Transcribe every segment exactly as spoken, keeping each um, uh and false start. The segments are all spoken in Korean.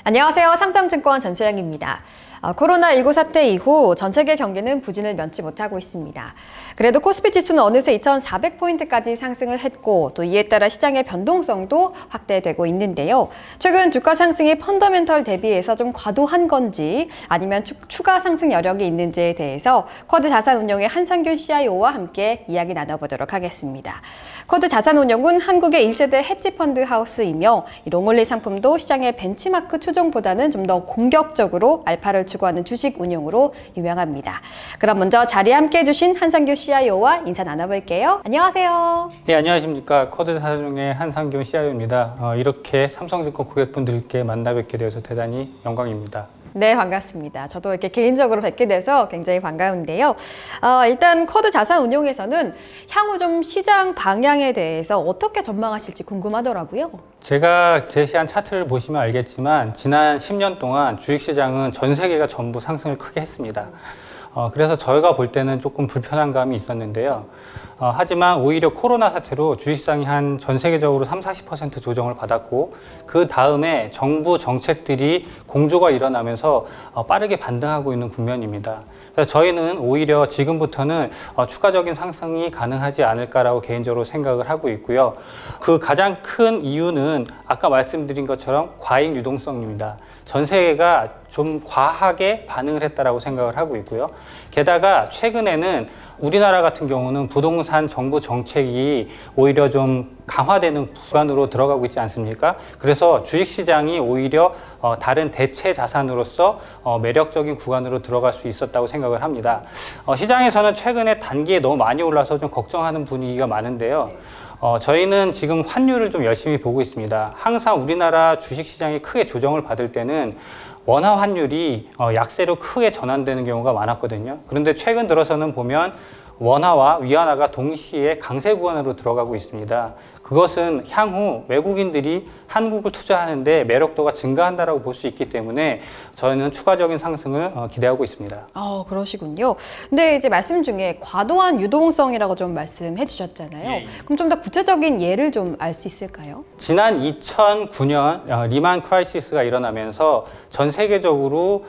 안녕하세요. 삼성증권 전소영입니다. 어, 코로나십구 사태 이후 전 세계 경기는 부진을 면치 못하고 있습니다. 그래도 코스피 지수는 어느새 이천사백 포인트까지 상승을 했고 또 이에 따라 시장의 변동성도 확대되고 있는데요. 최근 주가 상승이 펀더멘털 대비해서 좀 과도한 건지 아니면 추, 추가 상승 여력이 있는지에 대해서 쿼드 자산운용의 한상균 씨아이오와 함께 이야기 나눠보도록 하겠습니다. 쿼드 자산운용은 한국의 일 세대 헤지펀드 하우스이며 롱올리 상품도 시장의 벤치마크 추종보다는 좀 더 공격적으로 알파를 추구하는 주식 운용으로 유명합니다. 그럼 먼저 자리에 함께 해주신 한상균 씨아이오와 인사 나눠볼게요. 안녕하세요. 네, 안녕하십니까. 쿼드 자산운용의 한상균 씨아이오입니다. 어, 이렇게 삼성증권 고객분들께 만나 뵙게 되어서 대단히 영광입니다. 네, 반갑습니다. 저도 이렇게 개인적으로 뵙게 돼서 굉장히 반가운데요. 어, 일단 쿼드 자산운용에서는 향후 좀 시장 방향에 대해서 어떻게 전망하실지 궁금하더라고요. 제가 제시한 차트를 보시면 알겠지만 지난 십 년 동안 주식시장은 전 세계가 전부 상승을 크게 했습니다. 어, 그래서 저희가 볼 때는 조금 불편한 감이 있었는데요. 어, 하지만 오히려 코로나 사태로 주식시장이 한 전 세계적으로 삼, 사십 퍼센트 조정을 받았고 그 다음에 정부 정책들이 공조가 일어나면서 어, 빠르게 반등하고 있는 국면입니다. 그래서 저희는 오히려 지금부터는 어, 추가적인 상승이 가능하지 않을까라고 개인적으로 생각을 하고 있고요. 그 가장 큰 이유는 아까 말씀드린 것처럼 과잉 유동성입니다. 전 세계가 좀 과하게 반응을 했다라고 생각을 하고 있고요. 게다가 최근에는 우리나라 같은 경우는 부동산 정부 정책이 오히려 좀 강화되는 구간으로 들어가고 있지 않습니까? 그래서 주식시장이 오히려 어, 다른 대체 자산으로서 어, 매력적인 구간으로 들어갈 수 있었다고 생각을 합니다. 어, 시장에서는 최근에 단기에 너무 많이 올라서 좀 걱정하는 분위기가 많은데요. 어, 저희는 지금 환율을 좀 열심히 보고 있습니다. 항상 우리나라 주식시장이 크게 조정을 받을 때는 원화 환율이 어, 약세로 크게 전환되는 경우가 많았거든요. 그런데 최근 들어서는 보면 원화와 위안화가 동시에 강세 구간으로 들어가고 있습니다. 그것은 향후 외국인들이 한국을 투자하는데 매력도가 증가한다라고 볼 수 있기 때문에 저희는 추가적인 상승을 어, 기대하고 있습니다. 어, 그러시군요. 근데 이제 말씀 중에 과도한 유동성이라고 좀 말씀해 주셨잖아요. 예, 예. 그럼 좀 더 구체적인 예를 좀 알 수 있을까요? 지난 이천구 년 어, 리만 크라이시스가 일어나면서 전 세계적으로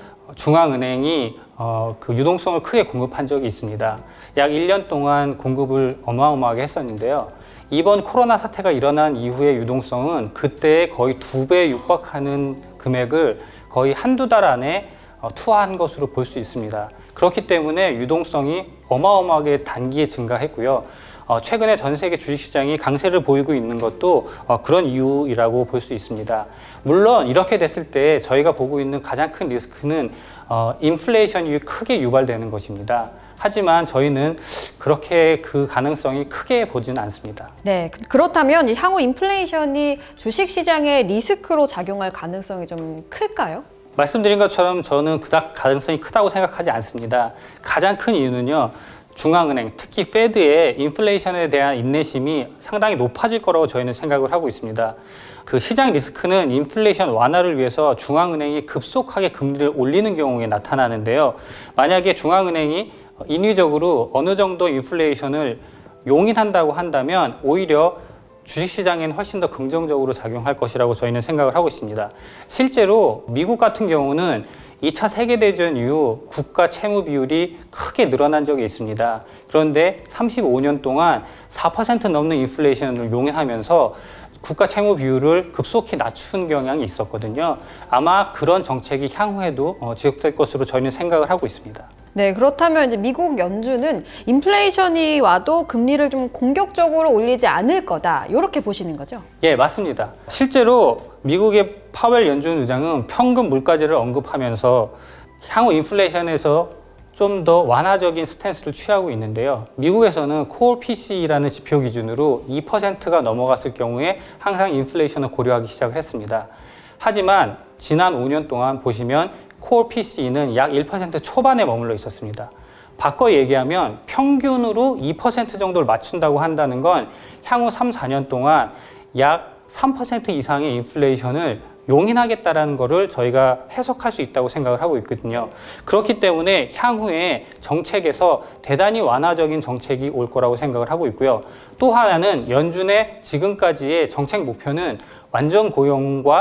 중앙은행이 어, 그 유동성을 크게 공급한 적이 있습니다. 약 일 년 동안 공급을 어마어마하게 했었는데요. 이번 코로나 사태가 일어난 이후의 유동성은 그때 거의 두 배에 육박하는 금액을 거의 한두 달 안에 어, 투하한 것으로 볼 수 있습니다. 그렇기 때문에 유동성이 어마어마하게 단기에 증가했고요. 어, 최근에 전 세계 주식시장이 강세를 보이고 있는 것도 어, 그런 이유라고 볼 수 있습니다. 물론 이렇게 됐을 때 저희가 보고 있는 가장 큰 리스크는 어, 인플레이션이 크게 유발되는 것입니다. 하지만 저희는 그렇게 그 가능성이 크게 보지는 않습니다. 네, 그렇다면 이 향후 인플레이션이 주식시장의 리스크로 작용할 가능성이 좀 클까요? 말씀드린 것처럼 저는 그닥 가능성이 크다고 생각하지 않습니다. 가장 큰 이유는요. 중앙은행, 특히 페드의 인플레이션에 대한 인내심이 상당히 높아질 거라고 저희는 생각을 하고 있습니다. 그 시장 리스크는 인플레이션 완화를 위해서 중앙은행이 급속하게 금리를 올리는 경우에 나타나는데요. 만약에 중앙은행이 인위적으로 어느 정도 인플레이션을 용인한다고 한다면 오히려 주식시장에는 훨씬 더 긍정적으로 작용할 것이라고 저희는 생각을 하고 있습니다. 실제로 미국 같은 경우는 이 차 세계대전 이후 국가 채무 비율이 크게 늘어난 적이 있습니다. 그런데 삼십오 년 동안 사 퍼센트 넘는 인플레이션을 용인하면서 국가 채무 비율을 급속히 낮춘 경향이 있었거든요. 아마 그런 정책이 향후에도 지속될 것으로 저희는 생각을 하고 있습니다. 네, 그렇다면 이제 미국 연준은 인플레이션이 와도 금리를 좀 공격적으로 올리지 않을 거다, 이렇게 보시는 거죠? 예, 맞습니다. 실제로 미국의 파웰 연준 의장은 평균 물가지를 언급하면서 향후 인플레이션에서 좀 더 완화적인 스탠스를 취하고 있는데요. 미국에서는 코어 피씨이라는 지표 기준으로 이 퍼센트가 넘어갔을 경우에 항상 인플레이션을 고려하기 시작을 했습니다. 하지만 지난 오 년 동안 보시면 코어 피씨이는 약 일 퍼센트 초반에 머물러 있었습니다. 바꿔 얘기하면 평균으로 이 퍼센트 정도를 맞춘다고 한다는 건 향후 삼, 사 년 동안 약 삼 퍼센트 이상의 인플레이션을 용인하겠다라는 것을 저희가 해석할 수 있다고 생각을 하고 있거든요. 그렇기 때문에 향후에 정책에서 대단히 완화적인 정책이 올 거라고 생각을 하고 있고요. 또 하나는 연준의 지금까지의 정책 목표는 완전 고용과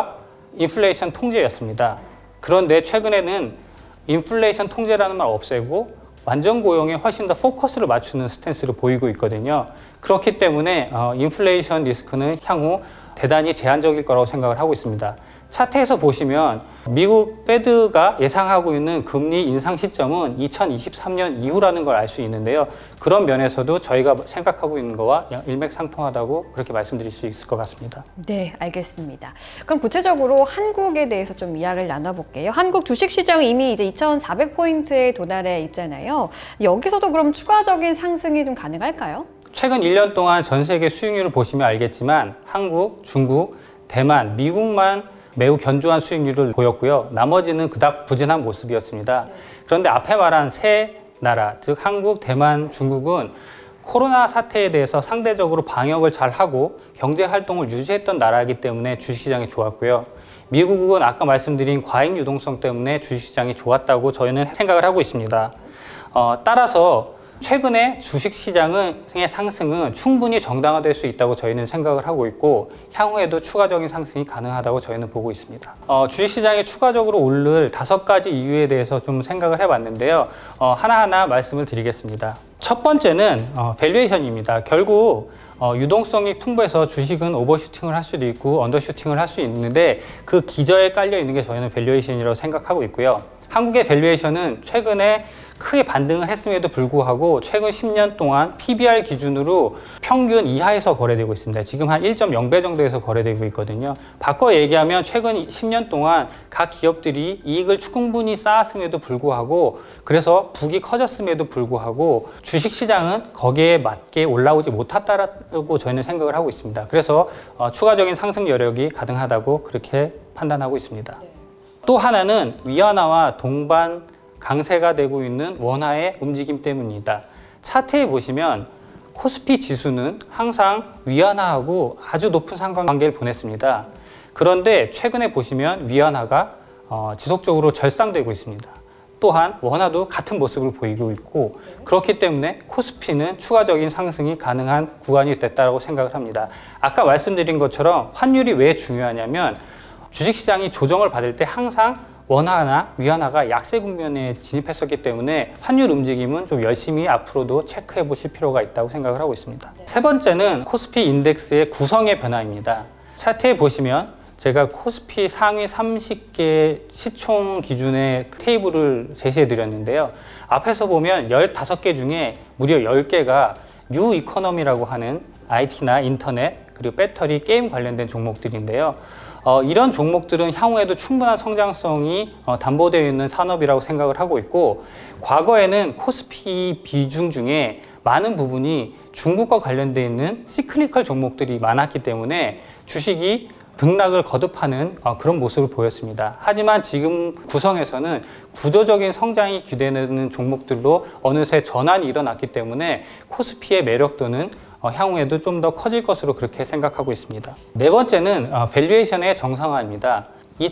인플레이션 통제였습니다. 그런데 최근에는 인플레이션 통제라는 말 없애고 완전 고용에 훨씬 더 포커스를 맞추는 스탠스를 보이고 있거든요. 그렇기 때문에 어, 인플레이션 리스크는 향후 대단히 제한적일 거라고 생각을 하고 있습니다. 차트에서 보시면 미국 페드가 예상하고 있는 금리 인상 시점은 이천이십삼 년 이후라는 걸 알 수 있는데요. 그런 면에서도 저희가 생각하고 있는 거와 일맥상통하다고 그렇게 말씀드릴 수 있을 것 같습니다. 네, 알겠습니다. 그럼 구체적으로 한국에 대해서 좀 이야기를 나눠볼게요. 한국 주식시장은 이미 이제 이천사백 포인트에 도달해 있잖아요. 여기서도 그럼 추가적인 상승이 좀 가능할까요? 최근 일 년 동안 전 세계 수익률을 보시면 알겠지만 한국, 중국, 대만, 미국만 매우 견조한 수익률을 보였고요. 나머지는 그닥 부진한 모습이었습니다. 그런데 앞에 말한 세 나라, 즉 한국, 대만, 중국은 코로나 사태에 대해서 상대적으로 방역을 잘 하고 경제 활동을 유지했던 나라이기 때문에 주식시장이 좋았고요. 미국은 아까 말씀드린 과잉 유동성 때문에 주식시장이 좋았다고 저희는 생각을 하고 있습니다. 어, 따라서 최근에 주식시장의 상승은 충분히 정당화될 수 있다고 저희는 생각을 하고 있고 향후에도 추가적인 상승이 가능하다고 저희는 보고 있습니다. 어, 주식시장이 추가적으로 오를 다섯 가지 이유에 대해서 좀 생각을 해봤는데요. 어, 하나하나 말씀을 드리겠습니다. 첫 번째는 어, 밸류에이션입니다. 결국 어, 유동성이 풍부해서 주식은 오버슈팅을 할 수도 있고 언더슈팅을 할 수 있는데 그 기저에 깔려 있는 게 저희는 밸류에이션이라고 생각하고 있고요. 한국의 밸류에이션은 최근에 크게 반등을 했음에도 불구하고 최근 십 년 동안 피비알 기준으로 평균 이하에서 거래되고 있습니다. 지금 한 일 점 영 배 정도에서 거래되고 있거든요. 바꿔 얘기하면 최근 십 년 동안 각 기업들이 이익을 충분히 쌓았음에도 불구하고 그래서 북이 커졌음에도 불구하고 주식시장은 거기에 맞게 올라오지 못했다고 저희는 생각을 하고 있습니다. 그래서 어, 추가적인 상승 여력이 가능하다고 그렇게 판단하고 있습니다. 또 하나는 위안화와 동반 강세가 되고 있는 원화의 움직임 때문입니다. 차트에 보시면 코스피 지수는 항상 위안화하고 아주 높은 상관관계를 보냈습니다. 그런데 최근에 보시면 위안화가 어, 지속적으로 절상되고 있습니다. 또한 원화도 같은 모습을 보이고 있고 그렇기 때문에 코스피는 추가적인 상승이 가능한 구간이 됐다고 생각을 합니다. 아까 말씀드린 것처럼 환율이 왜 중요하냐면 주식시장이 조정을 받을 때 항상 원화나 위안화가 약세 국면에 진입했었기 때문에 환율 움직임은 좀 열심히 앞으로도 체크해 보실 필요가 있다고 생각을 하고 있습니다. 세 번째는 코스피 인덱스의 구성의 변화입니다. 차트에 보시면 제가 코스피 상위 삼십 개 시총 기준의 테이블을 제시해 드렸는데요. 앞에서 보면 십오 개 중에 무려 열 개가 뉴 이코노미라고 하는 아이티나 인터넷 그리고 배터리, 게임 관련된 종목들인데요. 어, 이런 종목들은 향후에도 충분한 성장성이 어, 담보되어 있는 산업이라고 생각을 하고 있고 과거에는 코스피 비중 중에 많은 부분이 중국과 관련되어 있는 시클리컬 종목들이 많았기 때문에 주식이 등락을 거듭하는 어, 그런 모습을 보였습니다. 하지만 지금 구성에서는 구조적인 성장이 기대되는 종목들로 어느새 전환이 일어났기 때문에 코스피의 매력도는 어, 향후에도 좀 더 커질 것으로 그렇게 생각하고 있습니다. 네 번째는 어, 밸류에이션의 정상화입니다.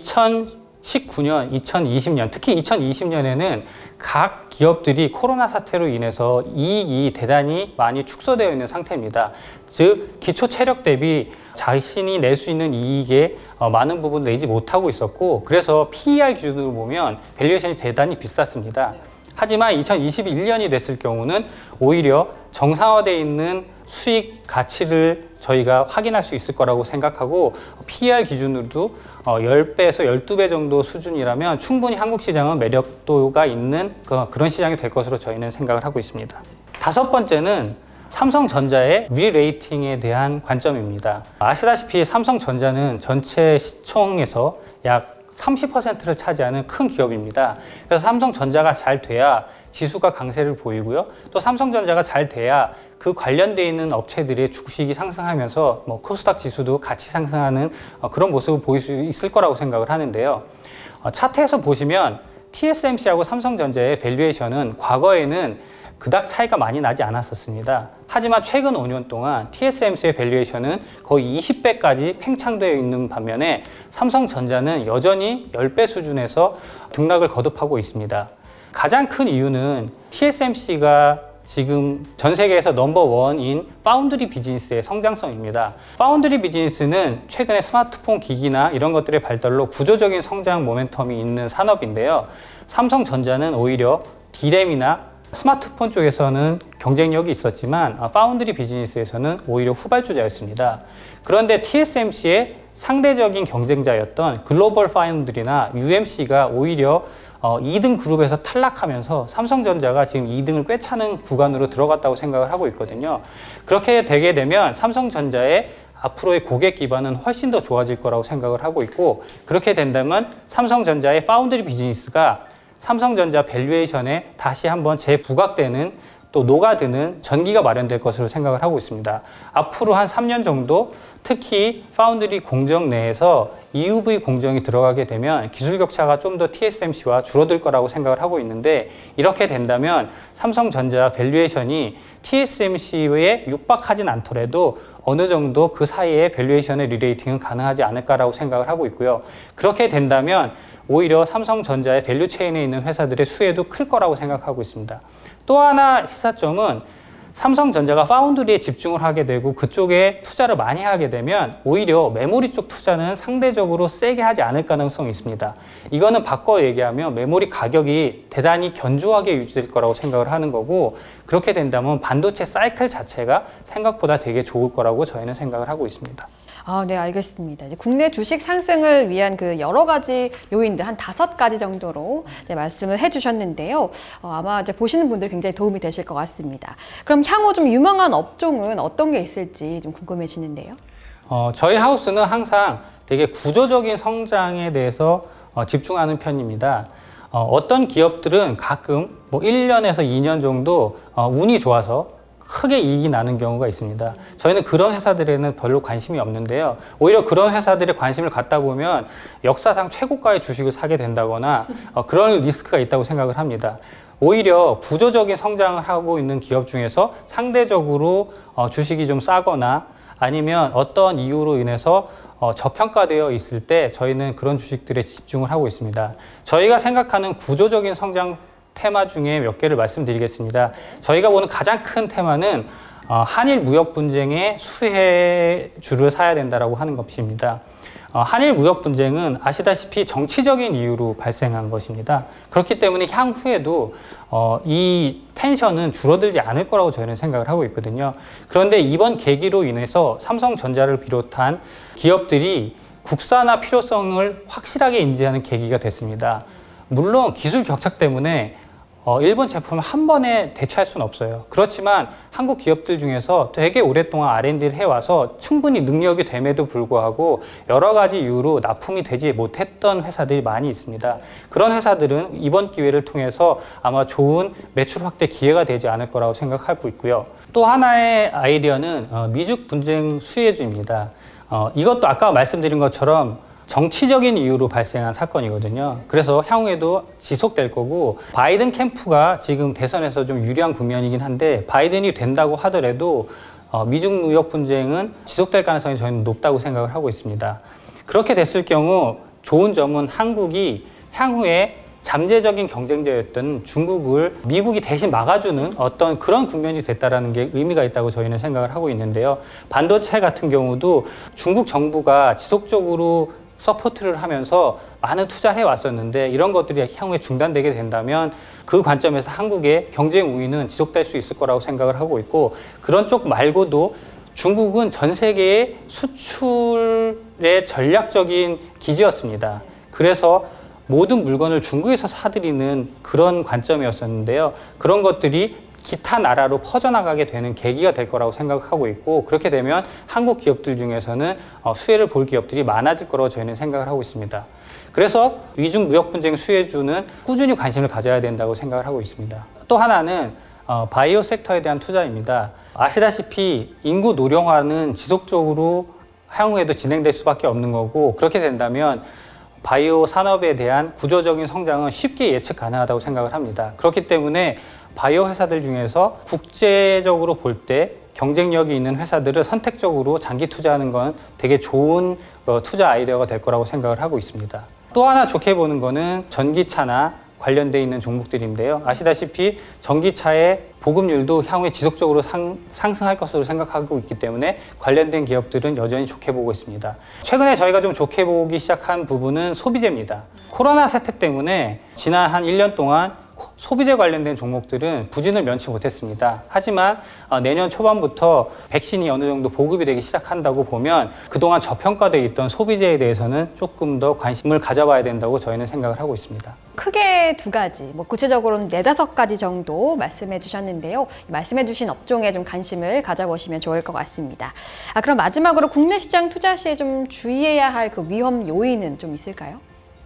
이천십구 년, 이천이십 년, 특히 이천이십 년에는 각 기업들이 코로나 사태로 인해서 이익이 대단히 많이 축소되어 있는 상태입니다. 즉 기초 체력 대비 자신이 낼 수 있는 이익의 어, 많은 부분 내지 못하고 있었고 그래서 피이알 기준으로 보면 밸류에이션이 대단히 비쌌습니다. 하지만 이천이십일 년이 됐을 경우는 오히려 정상화되어 있는 수익 가치를 저희가 확인할 수 있을 거라고 생각하고 피이알 기준으로도 십 배에서 십이 배 정도 수준이라면 충분히 한국 시장은 매력도가 있는 그런 시장이 될 것으로 저희는 생각을 하고 있습니다. 다섯 번째는 삼성전자의 리레이팅에 대한 관점입니다. 아시다시피 삼성전자는 전체 시총에서 약 삼십 퍼센트를 차지하는 큰 기업입니다. 그래서 삼성전자가 잘 돼야 지수가 강세를 보이고요. 또 삼성전자가 잘 돼야 그 관련되어 있는 업체들의 주식이 상승하면서 뭐 코스닥 지수도 같이 상승하는 그런 모습을 보일 수 있을 거라고 생각을 하는데요. 차트에서 보시면 티에스엠씨하고 삼성전자의 밸류에이션은 과거에는 그닥 차이가 많이 나지 않았었습니다. 하지만 최근 오 년 동안 티에스엠씨의 밸류에이션은 거의 이십 배까지 팽창되어 있는 반면에 삼성전자는 여전히 십 배 수준에서 등락을 거듭하고 있습니다. 가장 큰 이유는 티에스엠씨가 지금 전 세계에서 넘버원인 파운드리 비즈니스의 성장성입니다. 파운드리 비즈니스는 최근에 스마트폰 기기나 이런 것들의 발달로 구조적인 성장 모멘텀이 있는 산업인데요. 삼성전자는 오히려 디램이나 스마트폰 쪽에서는 경쟁력이 있었지만 파운드리 비즈니스에서는 오히려 후발주자였습니다. 그런데 티에스엠씨의 상대적인 경쟁자였던 글로벌 파운드리나 유엠씨가 오히려 어, 이 등 그룹에서 탈락하면서 삼성전자가 지금 이 등을 꿰차는 구간으로 들어갔다고 생각을 하고 있거든요. 그렇게 되게 되면 삼성전자의 앞으로의 고객 기반은 훨씬 더 좋아질 거라고 생각을 하고 있고, 그렇게 된다면 삼성전자의 파운드리 비즈니스가 삼성전자 밸류에이션에 다시 한번 재부각되는, 또 녹아드는 전기가 마련될 것으로 생각을 하고 있습니다. 앞으로 한 삼 년 정도 특히 파운드리 공정 내에서 이유브이 공정이 들어가게 되면 기술 격차가 좀 더 티에스엠씨와 줄어들 거라고 생각을 하고 있는데, 이렇게 된다면 삼성전자 밸류에이션이 티에스엠씨에 육박하진 않더라도 어느 정도 그 사이에 밸류에이션의 리레이팅은 가능하지 않을까라고 생각을 하고 있고요. 그렇게 된다면 오히려 삼성전자의 밸류체인에 있는 회사들의 수혜도 클 거라고 생각하고 있습니다. 또 하나 시사점은 삼성전자가 파운드리에 집중을 하게 되고 그쪽에 투자를 많이 하게 되면 오히려 메모리 쪽 투자는 상대적으로 세게 하지 않을 가능성이 있습니다. 이거는 바꿔 얘기하면 메모리 가격이 대단히 견조하게 유지될 거라고 생각을 하는 거고, 그렇게 된다면 반도체 사이클 자체가 생각보다 되게 좋을 거라고 저희는 생각을 하고 있습니다. 아, 네, 알겠습니다. 이제 국내 주식 상승을 위한 그 여러 가지 요인들 한 다섯 가지 정도로 이제 말씀을 해주셨는데요. 어, 아마 이제 보시는 분들 굉장히 도움이 되실 것 같습니다. 그럼 향후 좀 유망한 업종은 어떤 게 있을지 좀 궁금해지는데요. 어, 저희 하우스는 항상 되게 구조적인 성장에 대해서 어, 집중하는 편입니다. 어, 어떤 기업들은 가끔 뭐 일 년에서 이 년 정도 어, 운이 좋아서 크게 이익이 나는 경우가 있습니다. 저희는 그런 회사들에는 별로 관심이 없는데요. 오히려 그런 회사들에 관심을 갖다 보면 역사상 최고가의 주식을 사게 된다거나 어, 그런 리스크가 있다고 생각을 합니다. 오히려 구조적인 성장을 하고 있는 기업 중에서 상대적으로 어, 주식이 좀 싸거나 아니면 어떤 이유로 인해서 어, 저평가되어 있을 때 저희는 그런 주식들에 집중을 하고 있습니다. 저희가 생각하는 구조적인 성장 테마 중에 몇 개를 말씀드리겠습니다. 저희가 보는 가장 큰 테마는 어, 한일 무역 분쟁의 수혜주를 사야 된다라고 하는 것입니다. 어, 한일 무역 분쟁은 아시다시피 정치적인 이유로 발생한 것입니다. 그렇기 때문에 향후에도 어, 이 텐션은 줄어들지 않을 거라고 저희는 생각을 하고 있거든요. 그런데 이번 계기로 인해서 삼성전자를 비롯한 기업들이 국산화 필요성을 확실하게 인지하는 계기가 됐습니다. 물론 기술 격차 때문에 어, 일본 제품을 한 번에 대체할 수는 없어요. 그렇지만 한국 기업들 중에서 되게 오랫동안 알 앤 디를 해와서 충분히 능력이 됨에도 불구하고 여러 가지 이유로 납품이 되지 못했던 회사들이 많이 있습니다. 그런 회사들은 이번 기회를 통해서 아마 좋은 매출 확대 기회가 되지 않을 거라고 생각하고 있고요. 또 하나의 아이디어는 어, 미중 분쟁 수혜주입니다. 어, 이것도 아까 말씀드린 것처럼 정치적인 이유로 발생한 사건이거든요. 그래서 향후에도 지속될 거고, 바이든 캠프가 지금 대선에서 좀 유리한 국면이긴 한데 바이든이 된다고 하더라도 어, 미중 무역 분쟁은 지속될 가능성이 저희는 높다고 생각을 하고 있습니다. 그렇게 됐을 경우 좋은 점은 한국이 향후에 잠재적인 경쟁자였던 중국을 미국이 대신 막아주는 어떤 그런 국면이 됐다라는 게 의미가 있다고 저희는 생각을 하고 있는데요. 반도체 같은 경우도 중국 정부가 지속적으로 서포트를 하면서 많은 투자를 해왔었는데 이런 것들이 향후에 중단되게 된다면 그 관점에서 한국의 경쟁 우위는 지속될 수 있을 거라고 생각을 하고 있고, 그런 쪽 말고도 중국은 전 세계의 수출의 전략적인 기지였습니다. 그래서 모든 물건을 중국에서 사들이는 그런 관점이었었는데요. 그런 것들이 기타 나라로 퍼져나가게 되는 계기가 될 거라고 생각하고 있고, 그렇게 되면 한국 기업들 중에서는 수혜를 볼 기업들이 많아질 거라고 저희는 생각을 하고 있습니다. 그래서 미중 무역 분쟁 수혜주는 꾸준히 관심을 가져야 된다고 생각을 하고 있습니다. 또 하나는 바이오 섹터에 대한 투자입니다. 아시다시피 인구 노령화는 지속적으로 향후에도 진행될 수밖에 없는 거고, 그렇게 된다면 바이오 산업에 대한 구조적인 성장은 쉽게 예측 가능하다고 생각을 합니다. 그렇기 때문에 바이오 회사들 중에서 국제적으로 볼 때 경쟁력이 있는 회사들을 선택적으로 장기 투자하는 건 되게 좋은 투자 아이디어가 될 거라고 생각을 하고 있습니다. 또 하나 좋게 보는 거는 전기차나 관련돼 있는 종목들인데요. 아시다시피 전기차의 보급률도 향후에 지속적으로 상, 상승할 것으로 생각하고 있기 때문에 관련된 기업들은 여전히 좋게 보고 있습니다. 최근에 저희가 좀 좋게 보기 시작한 부분은 소비재입니다. 코로나 사태 때문에 지난 한 일 년 동안 소비재 관련된 종목들은 부진을 면치 못했습니다. 하지만 내년 초반부터 백신이 어느 정도 보급이 되기 시작한다고 보면 그동안 저평가되어 있던 소비재에 대해서는 조금 더 관심을 가져봐야 된다고 저희는 생각을 하고 있습니다. 크게 두 가지, 뭐 구체적으로는 네다섯 가지 정도 말씀해 주셨는데요. 말씀해 주신 업종에 좀 관심을 가져보시면 좋을 것 같습니다. 아, 그럼 마지막으로 국내 시장 투자 시에 좀 주의해야 할 그 위험 요인은 좀 있을까요?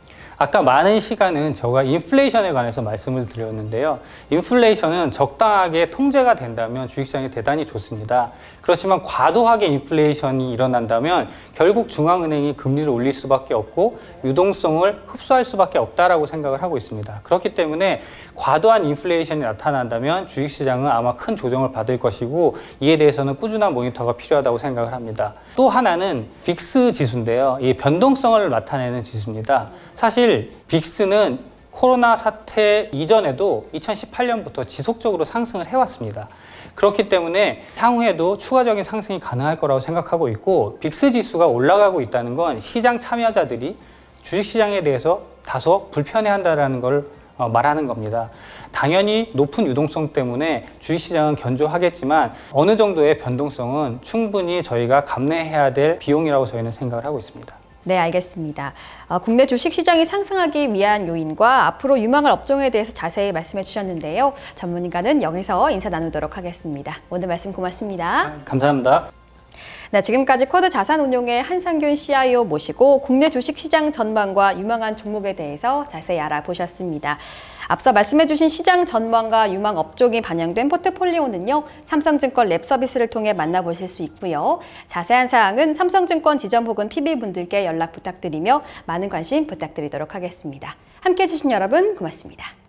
아까 많은 시간은 제가 인플레이션에 관해서 말씀을 드렸는데요. 인플레이션은 적당하게 통제가 된다면 주식시장이 대단히 좋습니다. 그렇지만 과도하게 인플레이션이 일어난다면 결국 중앙은행이 금리를 올릴 수밖에 없고 유동성을 흡수할 수밖에 없다라고 생각을 하고 있습니다. 그렇기 때문에 과도한 인플레이션이 나타난다면 주식시장은 아마 큰 조정을 받을 것이고 이에 대해서는 꾸준한 모니터가 필요하다고 생각을 합니다. 또 하나는 빅스 지수인데요. 이 변동성을 나타내는 지수입니다. 사실 빅스는 코로나 사태 이전에도 이천십팔 년부터 지속적으로 상승을 해왔습니다. 그렇기 때문에 향후에도 추가적인 상승이 가능할 거라고 생각하고 있고 빅스 지수가 올라가고 있다는 건 시장 참여자들이 주식시장에 대해서 다소 불편해한다는 걸 말하는 겁니다. 당연히 높은 유동성 때문에 주식시장은 견조하겠지만 어느 정도의 변동성은 충분히 저희가 감내해야 될 비용이라고 저희는 생각을 하고 있습니다. 네, 알겠습니다. 어, 국내 주식시장이 상승하기 위한 요인과 앞으로 유망할 업종에 대해서 자세히 말씀해 주셨는데요. 전문가는 여기서 인사 나누도록 하겠습니다. 오늘 말씀 고맙습니다. 감사합니다. 네, 지금까지 쿼드 자산운용의 한상균 씨아이오 모시고 국내 주식시장 전망과 유망한 종목에 대해서 자세히 알아보셨습니다. 앞서 말씀해주신 시장 전망과 유망 업종이 반영된 포트폴리오는요, 삼성증권 랩 서비스를 통해 만나보실 수 있고요. 자세한 사항은 삼성증권 지점 혹은 피비분들께 연락 부탁드리며 많은 관심 부탁드리도록 하겠습니다. 함께해 주신 여러분 고맙습니다.